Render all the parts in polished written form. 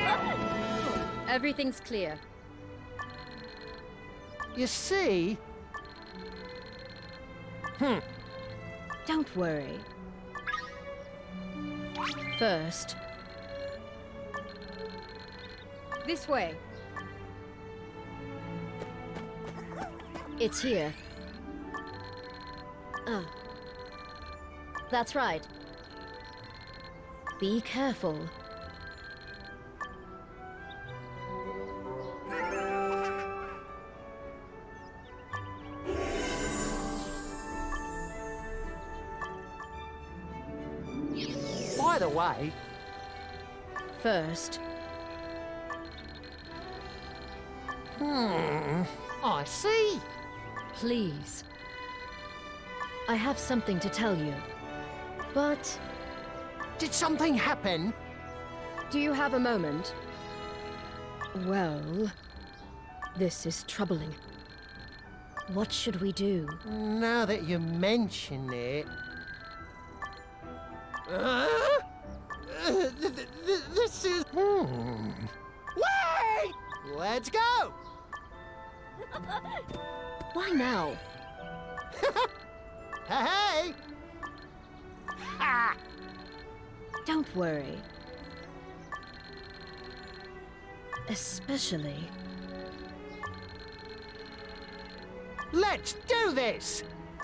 Everything's clear. You see? Don't worry. First... This way. It's here. Oh. That's right. Be careful. By the way... First... I see. Please. I have something to tell you. But... Did something happen? do you have a moment? Well... this is troubling. What should we do? Now that you mention it... this is... Wait! Let's go! Why now? Hey! Ha! Don't worry. Especially... Let's do this!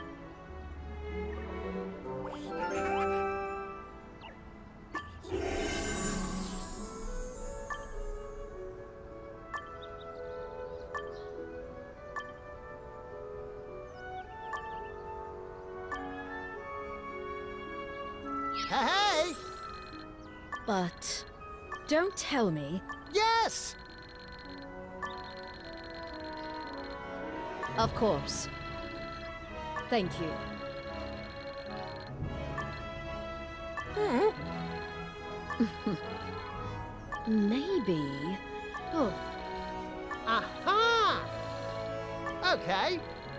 Hey! But... don't tell me. Yes! Of course. Thank you. Maybe... Oh, Aha! Okay.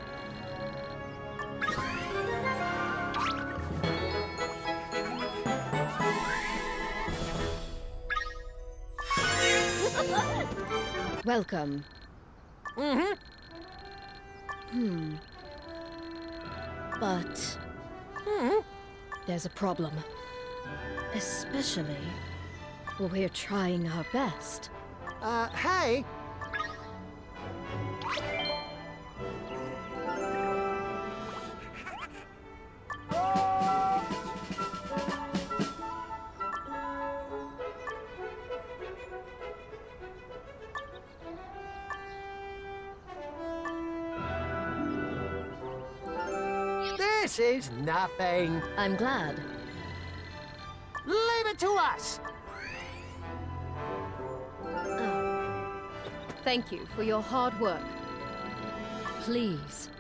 welcome. But... there's a problem. Especially... we're trying our best. Hey! This is nothing. I'm glad. Leave it to us. Oh. Thank you for your hard work. Please.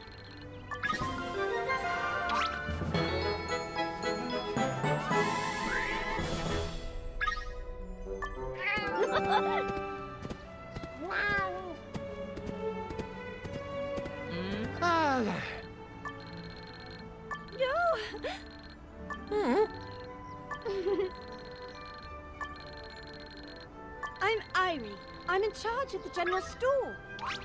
I'm Irie. I'm in charge of the general store.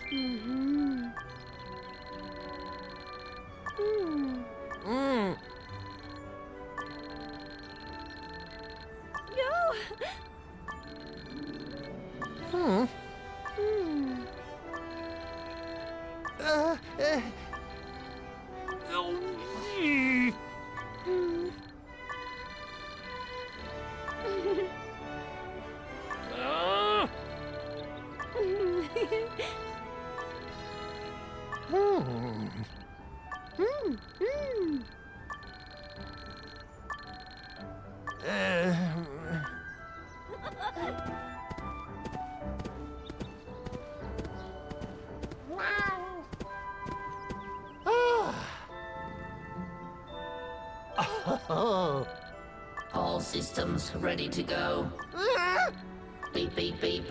All systems ready to go. Beep, beep, beep.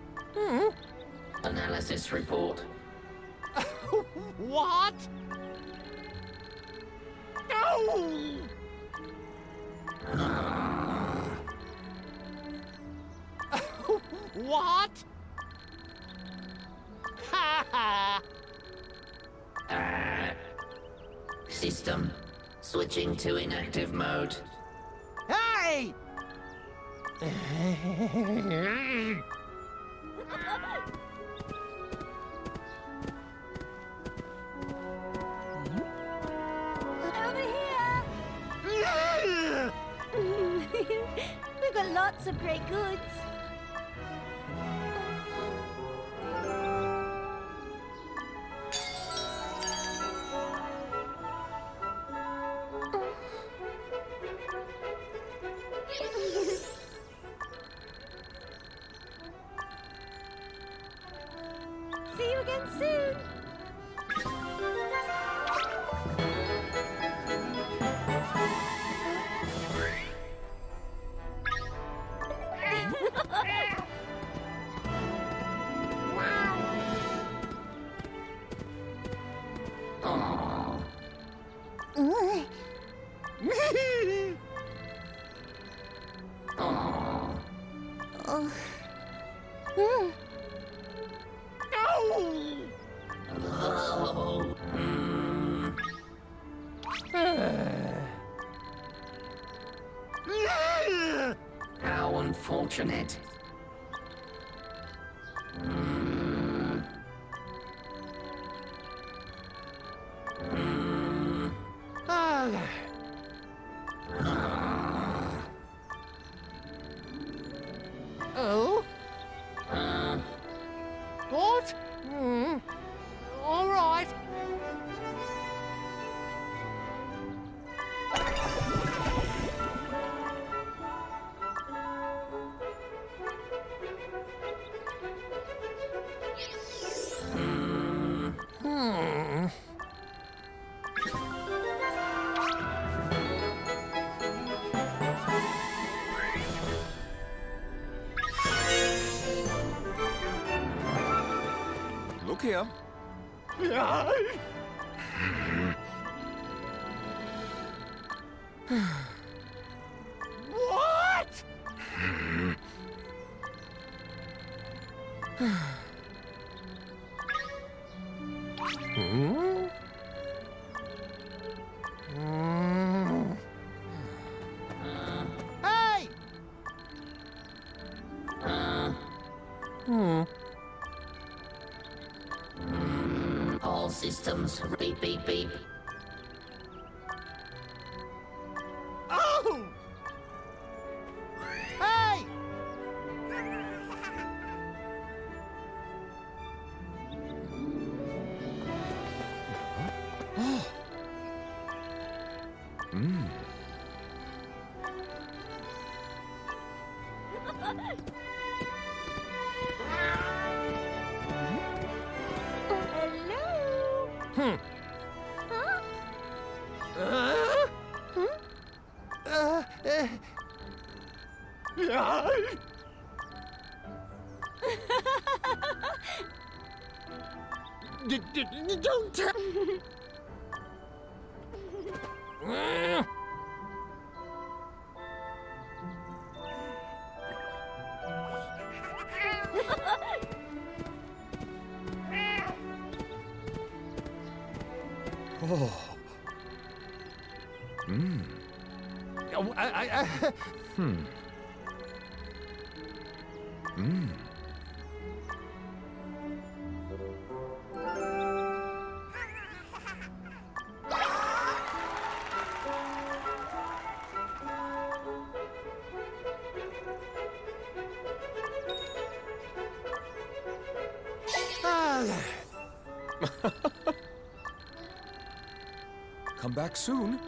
Analysis report. What? No! What? Ha ha! System switching to inactive mode. Hey! Over here! We've got lots of great goods. See you again soon. Oh, oh. Oh. How unfortunate. Oh? What? All right. Look here. What? Hey! All systems beep beep beep. Oh! Hey! Hello? Hmm. Huh? Don't tell. Oh. Oh, Come back soon.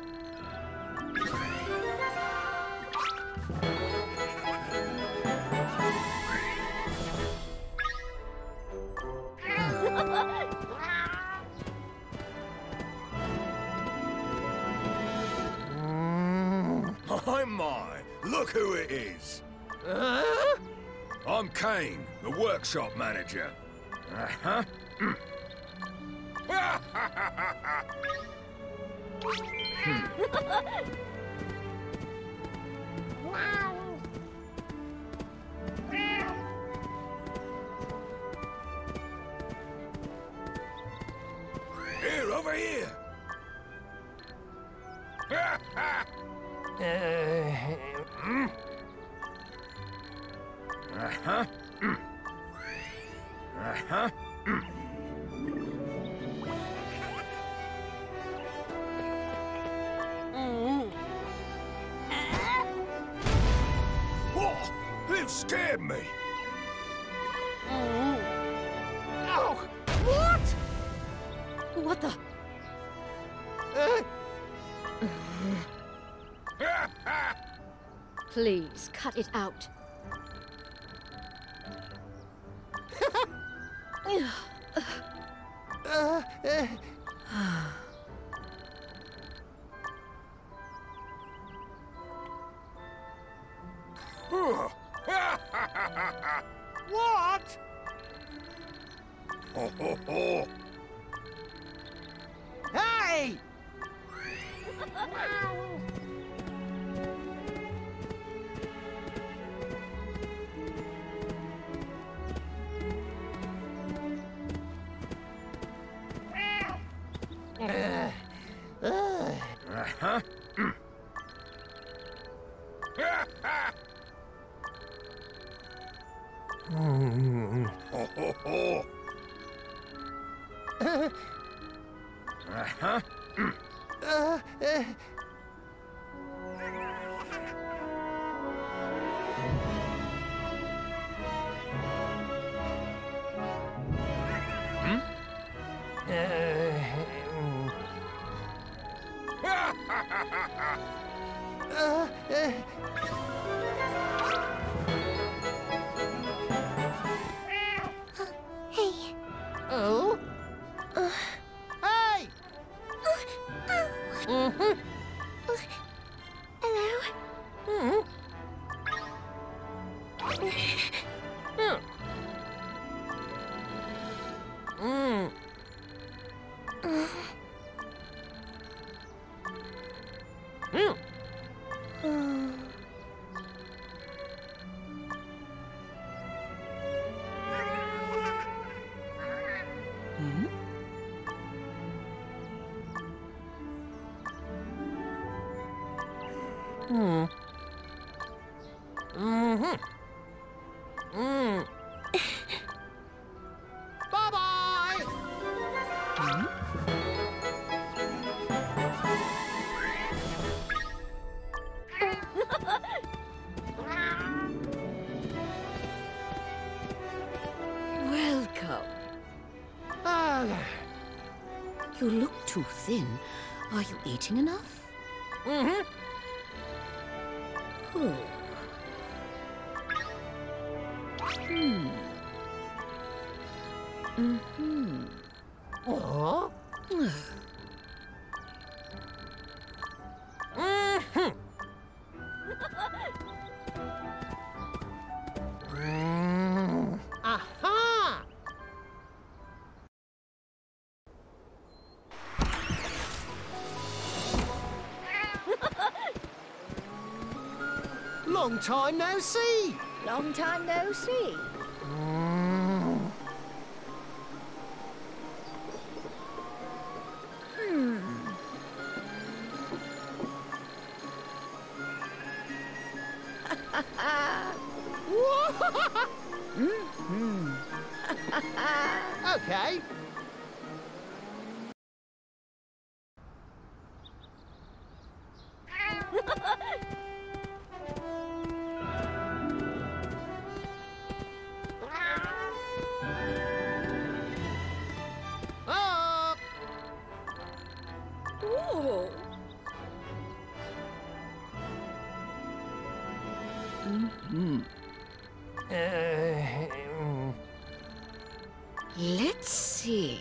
My, my, look who it is. I'm Kane, the workshop manager. Uh-huh. Uh-huh. Uh-huh. What? You scared me. Oh, what? What the? Please, cut it out. What? Ho, ho, ho. Hey! Uh-huh. Ho, ho, ho. Uh-huh. Hey. Oh? Hey! Mm-hmm. Hello? Mm. Mm. Mm. Mm. Mm-hmm. Mm. Bye-bye! Welcome. You look too thin. Are you eating enough? Mm-hmm. Oh. Mm-hmm. Oh? Mm-hmm. Aha! Long time no see. Long time no see. Okay. Up. Whoa. Let's see.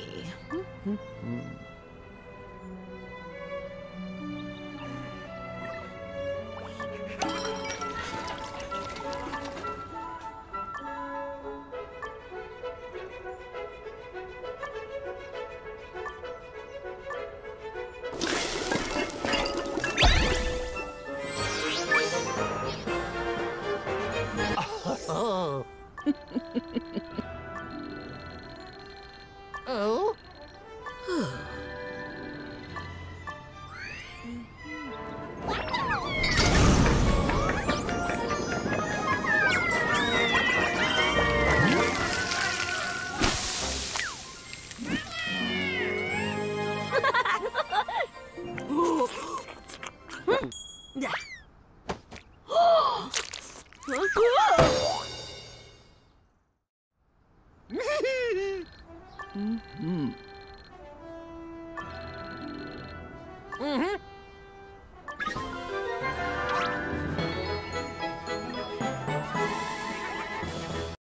Oh. Oh. Mm-hmm.